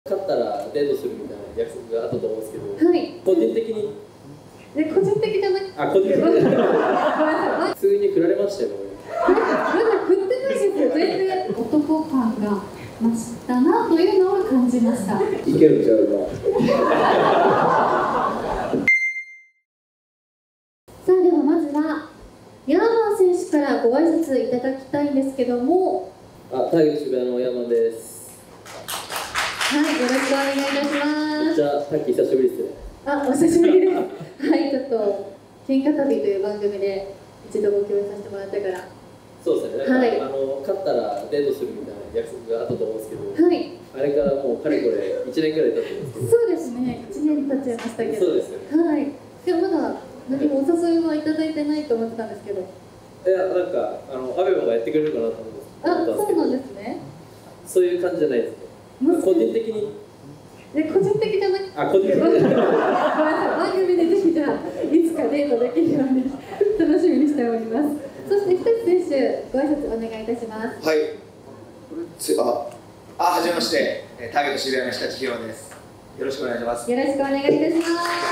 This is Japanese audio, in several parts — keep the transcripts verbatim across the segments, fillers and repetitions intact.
勝ったらデートするみたいな約束があったと思うんですけど、 はい、 個人的にえ個人的じゃなくて、 あ、個人的に普通に振られましたよ。 まだ振ってないですよ。全然男感が増したなというのを感じました。 いけるんちゃうか。 さあ、ではまずはヤーマン選手からご挨拶いただきたいんですけども。 あ、ターゲット渋谷のヤーマンです。 はい、よろしくお願いいたします。 じゃあ、さっき久しぶりですね。 あ、お久しぶりです。はい、ちょっと喧嘩旅という番組で一度ご共演させてもらったから。 そうですね。なんか、はい、あの勝ったらデートするみたいな約束があったと思うんですけど、はい、あれからもうかれこれいちねんくらい経ってるんですけど。 そうですね。いちねん経っちゃいましたけど。 そうですよね。 はい。でもまだ何もお誘いはいただいてないと思ってたんですけど。いや、なんかあのアベマがやってくれるかなと思うんですけど。 あ、そうなんですね。そういう感じじゃないですね。個人的に。 え、個人的じゃなくて。 あ、個人的に。 番組でぜひじゃあいつかデートできるように楽しみにしております。そして日立選手、ご挨拶お願いいたします。 はい。あ、あ、はじめまして、ターゲット渋谷の日立ひろです。よろしくお願いします。 よろしくお願いいたします。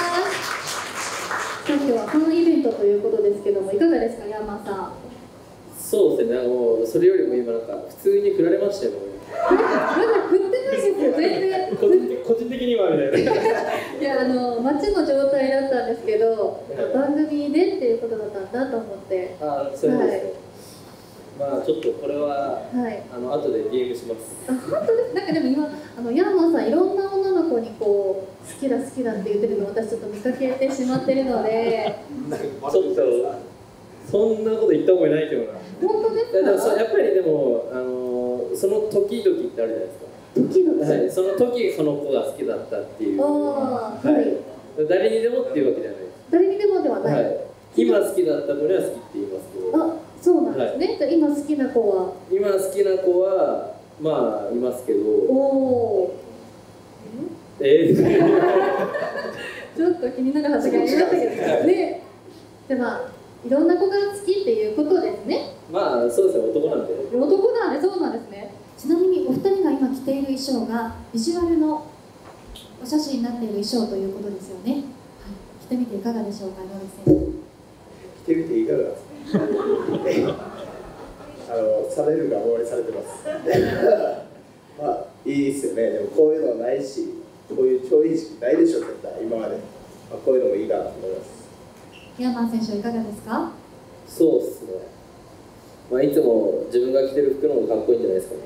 今日はファンイベントということですけども、いかがですか、ヤーマンさん。 そうですね。あのそれよりも今なんか普通に振られましたよ。 まだ振ってないですよ。全然。 個人的個人的にはみたいな。 いや、あの街の状態だったんですけど、番組でっていうことだったんだと思って。 あ、そうですね。はい、まあちょっとこれは、はい、あの後でゲームします。 あ、本当です。なんかでも今あのヤーマンさんいろんな女の子にこう好きだ好きだって言ってるのを私ちょっと見かけてしまってるので。 ちょっとそんなこと言った覚えないけどな。 本当ですか。 いや、でもやっぱりでもあのその時々ってあるじゃないですか。 時々。 はい、その時その子が好きだったっていう。 ああ、はい。 誰にでもっていうわけじゃないです。 誰にでもではない。はい、 今好きだった子には好きって言いますけど。 あ、そうなんですね。はい、じゃあ今好きな子は。 今好きな子はまあいますけど。おお。ええ。ちょっと気になる発言ありましたけどね。でまあいろんな子が好きっていうことですね。 まあそうですね、男なんで。 男なんで、そうなんですね。ちなみにお二人が今着ている衣装がビジュアルのお写真になっている衣装ということですよね。はい、着てみていかがでしょうか、野口選手。 着てみていかがですか。あのされるが終わりされてます。まあいいですよね。でもこういうのないし、こういう超意識ないでしょ絶対今まで。まあ、こういうのもいいかなと思います。 ヤーマン選手はいかがですか。 そうですね。まあいつも自分が着てる服の方がかっこいいんじゃないですかね。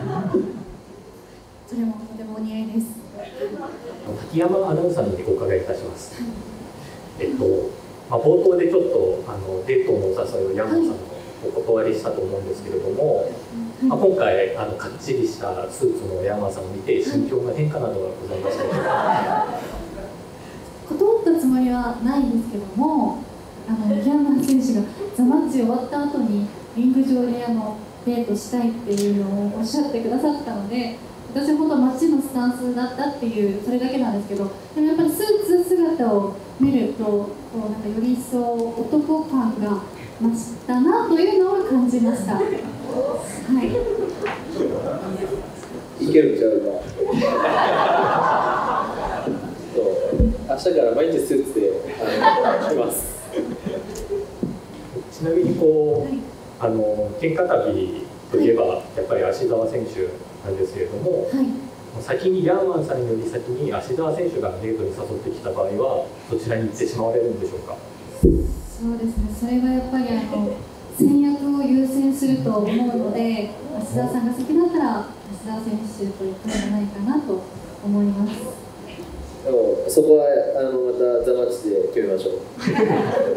それもとてもお似合いです。 滝山アナウンサーにお伺いいたします。えっと、まあ、冒頭でちょっとあのデートのお誘いをヤーマンさんのお断りしたと思うんですけれども、はい、まあ、今回あのかっちりしたスーツのヤーマンさんを見て心境の変化などがございましたでしょうか。 断ったつもりはないんですけども、あのヤーマン選手がザマッチ終わった後にリング上であのデートしたいっていうのをおっしゃってくださったので、私は本当マッチのスタンスだったっていうそれだけなんですけど、でもやっぱりスーツ姿を見るとこうなんかより一層男感が増したなというのを感じました。はい。 いけるんちゃうか。明日から毎日スーツで来ます。 ちなみにこう、はい、あの喧嘩旅といえば、はい、やっぱり芦澤選手なんですけれども、はい、先にヤーマンさんより先に芦澤選手がデートに誘ってきた場合はどちらに行ってしまわれるんでしょうか。 そうですね。それがやっぱりあの戦略を優先すると思うので、芦澤さんが先だったら芦澤選手と行くんじゃないかなと思います。 でもそこはあのまたザマッチで決めましょう。